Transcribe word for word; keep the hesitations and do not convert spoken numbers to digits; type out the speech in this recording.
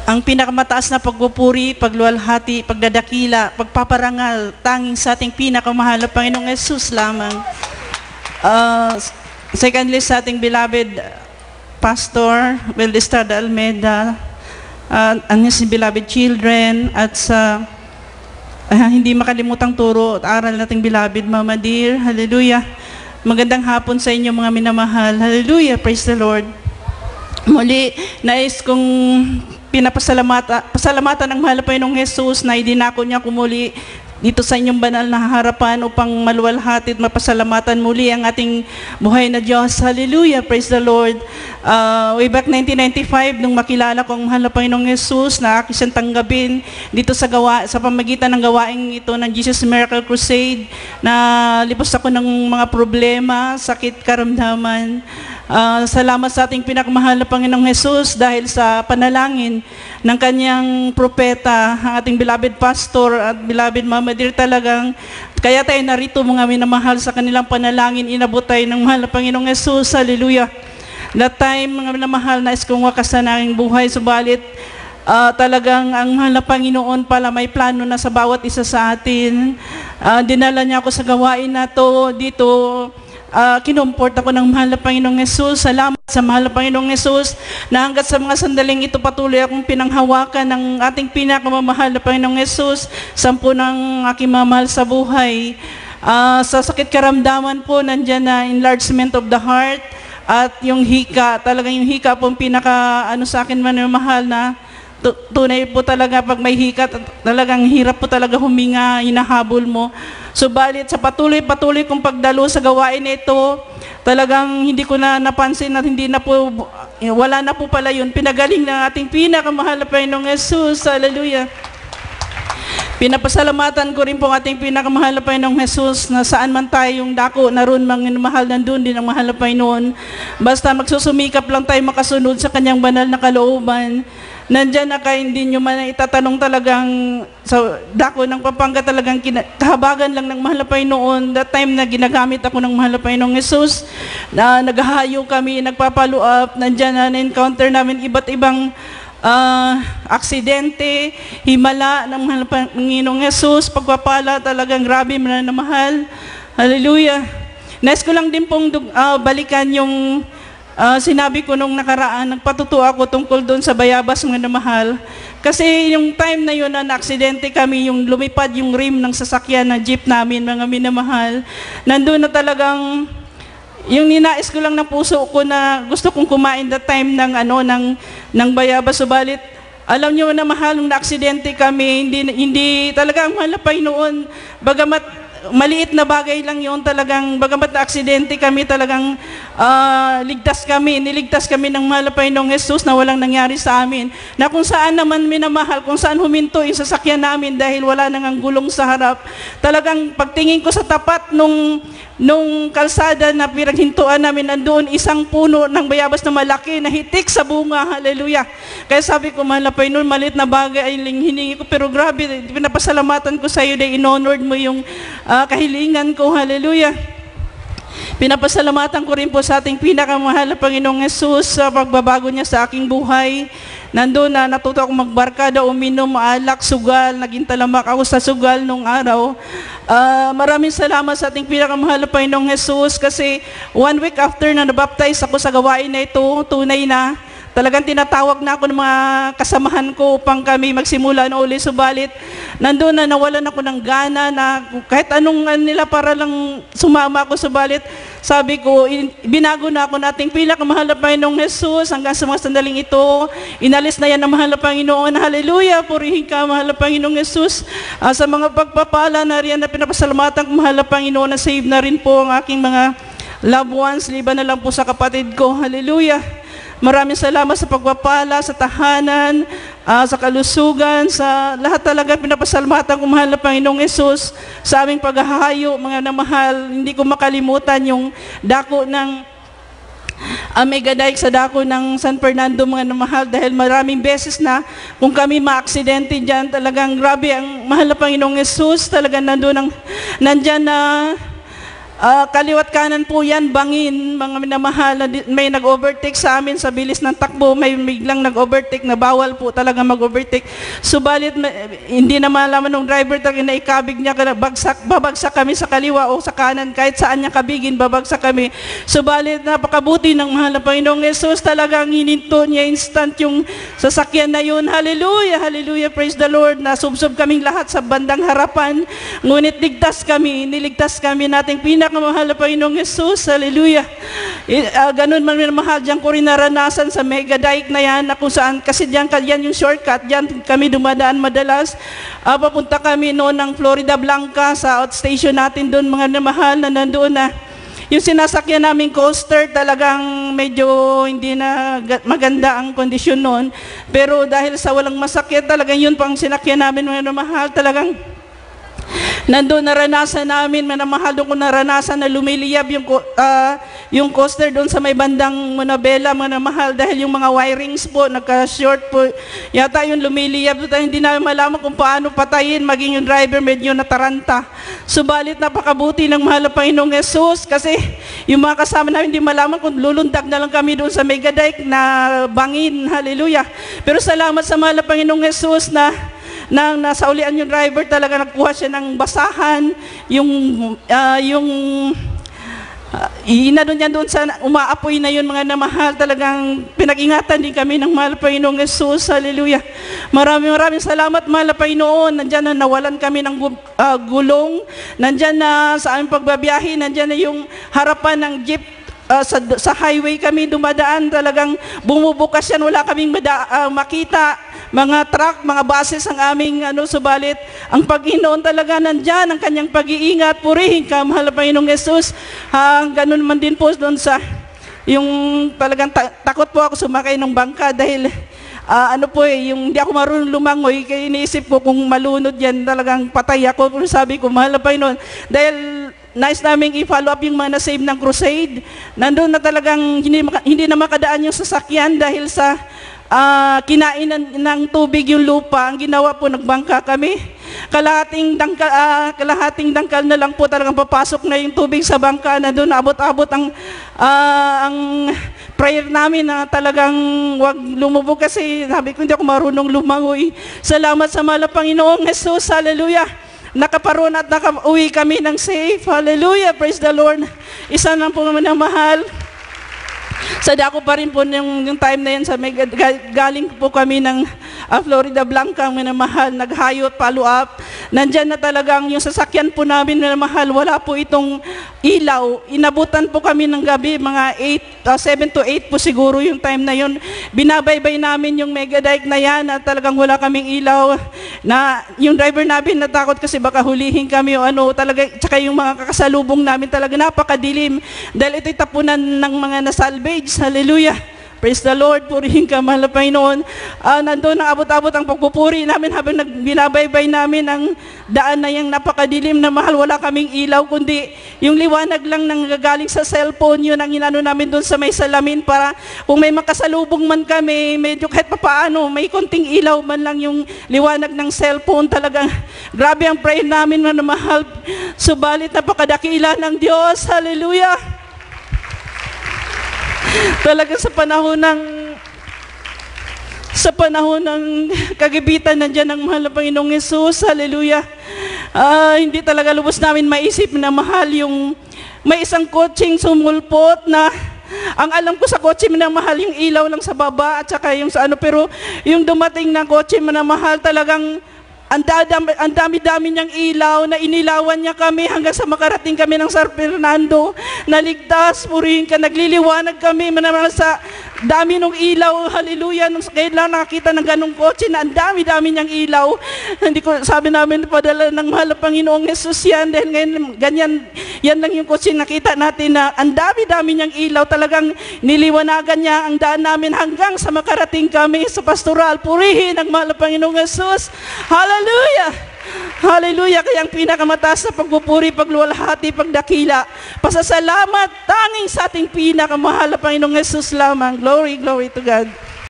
ang pinakamataas na pagpupuri, pagluwalhati, pagdadakila, pagpaparangal, tanging sa ating pinakamahal na Panginoong Jesus lamang. Uh, secondly, sa ating beloved Pastor Estrada Almeida, uh, ang si beloved children, at sa uh, hindi makalimutang turo at aral nating beloved Mama Dear. Hallelujah. Magandang hapon sa inyo mga minamahal. Hallelujah. Praise the Lord. Muli, nais kong pinapasalamatan pasalamatan ng mahal na Panginoong Jesus na idinako niya kumuli dito sa inyong banal na harapan upang maluwalhati at mapasalamatan muli ang ating buhay na Diyos. Hallelujah! Praise the Lord! Uh, way back nineteen ninety-five, nung makilala ko ang mahal na Panginoong Jesus, na aking siyang tanggapin dito sa, gawa, sa pamagitan ng gawaing ito ng Jesus Miracle Crusade, na libos ako ng mga problema, sakit, karamdaman. Uh, salamat sa ating pinakamahal na Panginoong Jesus dahil sa panalangin ng kanyang propeta, ang ating beloved pastor at beloved Mama Dear, talagang kaya tayo narito mga minamahal sa kanilang panalangin, inabot tayo ng mahal na Panginoong Jesus. Hallelujah! That time, mga minamahal, nais kong wakasan ang aking buhay, subalit uh, talagang ang mahal na Panginoon pala may plano na sa bawat isa sa atin. Uh, dinala niya ako sa gawain na to dito. Uh, kinumport ako ng mahal na Panginoong Jesus. Salamat sa mahal na Panginoong Jesus na hanggat sa mga sandaling ito patuloy akong pinanghawakan ng ating pinakamamahal na Panginoong Jesus, sampu ng aking mamahal sa buhay. Uh, sa sakit karamdaman po, nandyan na enlargement of the heart at yung hika. Talagang yung hika po pinaka ano sa akin man mahal na tunay po talaga pag may hika, talagang hirap po talaga huminga, hinahabol mo. Subalit sa patuloy-patuloy kong pagdalo sa gawain na ito, talagang hindi ko na napansin at hindi na po, wala na po pala yun. Pinagaling ng ating pinakamahal na Panginoong Jesus. Hallelujah! Pinapasalamatan ko rin po ang ating pinakamahal na Panginoong Jesus na saan man tayong dako, naroon mga mahal, nandun din ang mahal na Panginoon. Basta magsusumikap lang tayo makasunod sa kanyang banal na kalooban. Nandyan na kayo, hindi nyo man itatanong talagang sa dako ng Pampanga, talagang kina, kahabagan lang ng mahal na Panginoon. That time na ginagamit ako ng mahal na Panginoong Jesus, na naghahayo kami, nagpapalo up, nandyan na na-encounter namin iba't ibang uh, aksidente, himala ng mahal na Panginoong Jesus, pagpapala talagang grabe man na mahal. Hallelujah! Nais ko lang din pong uh, balikan yung Uh, sinabi ko nung nakaraan, nagpatuto ako tungkol doon sa Bayabas mga namahal. Kasi yung time na yun na na-aksidente kami, yung lumipad yung rim ng sasakyan na jeep namin, mga minamahal, nandun na talagang, yung ninais ko lang ng puso ko na gusto kong kumain that time ng, ano, ng, ng Bayabas. Subalit, alam niyo na mahal, nung na-aksidente kami, hindi, hindi talaga ang mahal na Panginoon, bagamat maliit na bagay lang yun, talagang bagamat na aksidente kami, talagang uh, ligtas kami, niligtas kami ng mahal na Panginoong Jesus na walang nangyari sa amin. Na kung saan naman minamahal, kung saan huminto yung sasakyan namin dahil wala nang ang gulong sa harap, talagang pagtingin ko sa tapat nung, nung kalsada na pinaghintuan namin, nandoon isang puno ng bayabas na malaki na hitik sa bunga. Hallelujah! Kaya sabi ko, mahal na Panginoon, maliit na bagay ay hiningi ko, pero grabe, pinapasalamatan ko sa iyo na in-honored mo yung Uh, kahilingan ko. Hallelujah! Pinapasalamatan ko rin po sa ating pinakamahal na Panginoong Jesus sa pagbabago niya sa aking buhay. Nandun na natuto akong magbarkada, uminom, alak, sugal, naging talamak ako sa sugal nung araw. Uh, maraming salamat sa ating pinakamahal na Panginoong Jesus kasi one week after na nabaptize ako sa gawain na ito, tunay na, talagang tinatawag na ako ng mga kasamahan ko upang kami magsimula na uli. Subalit, nandun na nawalan ako ng gana na kahit anong nila para lang sumama ako. Subalit, sabi ko, binago na ako nating pinakamahal na Panginoong Jesus hanggang sa mga sandaling ito. Inalis na yan ng mahal na Panginoon. Hallelujah! Purihin ka, mahal na Panginoong Jesus. Uh, sa mga pagpapala na riyan na pinapasalamatan ko, mahal na Panginoon, na save na rin po ang aking mga loved ones. Liban na lang po sa kapatid ko. Hallelujah! Maraming salamat sa pagpapala, sa tahanan, uh, sa kalusugan, sa lahat talaga pinapasalamatan ko, mahal na Panginoong Jesus, sa aming paghahayo, mga namahal. Hindi ko makalimutan yung dako ng uh, Mega Dike sa dako ng San Fernando, mga namahal, dahil maraming beses na kung kami ma-aksidente dyan, talagang grabe ang mahal na Panginoong Jesus, talagang nandun ang, nandyan na Ah, kaliwat kanan po yan, bangin, mga minamahal, na di- may nag-overtake sa amin sa bilis ng takbo, may biglang nag-overtake na bawal po talaga mag-overtake. Subalit, ma- hindi na malaman ng driver talaga na ikabig niya, kada bagsak, babagsak kami sa kaliwa o sa kanan, kahit saan niya kabigin, babagsak kami. Subalit, napakabuti ng mahal na Panginoong Yesus, talagang hininto niya instant yung sasakyan na yun. Hallelujah, hallelujah, praise the Lord. Nasubsob kaming lahat sa bandang harapan, ngunit ligtas kami, niligtas kami nating pinak mahal na Panginoong Yesus, hallelujah. I, uh, ganun man mahal, diyan ko rin naranasan sa mega dike na yan, na kung saan, kasi diyan, yan yung shortcut, diyan kami dumadaan madalas. Uh, papunta kami noon ng Florida Blanca, sa outstation natin doon, mga namahal, na nandoon na. Yung sinasakyan naming coaster, talagang medyo hindi na maganda ang kondisyon noon. Pero dahil sa walang masakit, talagang yun pang sinakyan namin, mga namahal, talagang nandun naranasan namin, manamahal doon ko naranasan na lumiliyab yung, uh, yung coaster doon sa may bandang Monabella, manamahal, dahil yung mga wirings po, nagka-short po, yata yung lumiliyab doon, hindi namin malaman kung paano patayin, maging yung driver medyo nataranta. Subalit napakabuti ng mahal na Panginoong Yesus, kasi yung mga kasama namin hindi malaman kung lulundag na lang kami doon sa Megadike na bangin, hallelujah. Pero salamat sa mahal na Panginoong Yesus na nang nasaulian yung driver, talaga nakuha siya ng basahan, yung, uh, yung, uh, inano niya doon sa umaapoy na yun, mga namahal, talagang pinag-ingatan din kami ng mahal Panginoong Yesus, hallelujah. Maraming maraming salamat, mahal Panginoon, nandyan na nawalan kami ng uh, gulong, nandyan na sa aming pagbabiyahe, nandyan na yung harapan ng jeep. Uh, sa, sa highway kami dumadaan, talagang bumubukas yan, wala kaming mada, uh, makita, mga truck, mga buses ang aming ano, subalit ang Panginoon talaga nandyan, ang kanyang pag-iingat, purihin ka, mahal na Panginoong Yesus. Uh, ganun man din po doon sa, yung talagang ta- takot po ako sumakay ng bangka dahil Uh, ano po eh, yung hindi ako marunong lumangoy, kaya iniisip ko kung malunod yan, talagang patay ako. Pero sabi ko, mahal na Panginoon, dahil nice namin i-follow up yung mga na-save ng crusade, nandun na talagang hindi, hindi na makadaan yung sasakyan dahil sa uh, kinain ng, ng tubig yung lupa. Ang ginawa po, nagbangka kami. Kalahating dangkal, uh, kalahating dangkal na lang po talagang papasok na yung tubig sa bangka, na doon abot-abot ang, uh, ang prayer namin na talagang wag lumubog, kasi sabi ko hindi ako marunong lumangoy. Salamat sa mahal na Panginoong Jesus, hallelujah. Nakaparoon at nakauwi kami ng safe, hallelujah, praise the Lord. Isa lang po naman ang mahal. Sa dako pa rin po yung, yung time na yan, sa may, galing po kami ng uh, Florida Blanca, ang minamahal, naghayot, follow up. Nandyan na talagang yung sasakyan po namin, minamahal, wala po itong ilaw. Inabutan po kami ng gabi, mga eight, uh, seven to eight po siguro yung time na yun. Binabaybay namin yung Megadike na yan, na talagang wala kaming ilaw. Na yung driver namin natakot kasi baka hulihin kami o ano, talaga, tsaka yung mga kakasalubong namin talaga napakadilim. Dahil ito'y tapunan ng mga nasalvage, hallelujah. Praise the Lord, purihin ka, mahal na Panginoon. Uh, nandun ang abot-abot ang pagpupuri namin habang binabaybay namin ang daan na yung napakadilim na mahal. Wala kaming ilaw, kundi yung liwanag lang nang gagaling sa cellphone, yun ang inano namin doon sa may salamin para kung may makasalubong man kami, medyo kahit papaano, may konting ilaw man lang yung liwanag ng cellphone. Talagang grabe ang prayer namin, na mahal. Subalit napakadakila ng Diyos, hallelujah. Talaga sa panahon ng sa panahon ng kagibitan, nandiyan ang mahal na Panginoong Yesus, hallelujah. Uh, hindi talaga lubos namin maisip na mahal yung may isang coaching sumulpot na ang alam ko sa kotse na mahal yung ilaw lang sa baba at saka yung sa ano, pero yung dumating na kotse na mahal, talagang ang dami-dami niyang ilaw na inilawan niya kami hanggang sa makarating kami ng San Fernando. Naligtas, purihin ka, nagliliwanag kami manaman sa dami ng ilaw, hallelujah. Nung kailan nakakita ng ganong kotse na ang dami-dami niyang ilaw, hindi ko, sabi namin, padala ng mahal na Panginoong Jesus yan, dahil ngayon ganyan, yan lang yung kotse nakita natin na ang dami-dami niyang ilaw, talagang niliwanagan niya ang daan namin hanggang sa makarating kami sa pastoral. Purihin ang mahal na Panginoong Jesus, hallelujah. Hallelujah, kaya ang pinakamataas na pagpupuri, pagluwalhati, pagdakila, pasasalamat, tanging sa ating pinakamahal na Panginoong Jesus lamang. Glory, glory to God.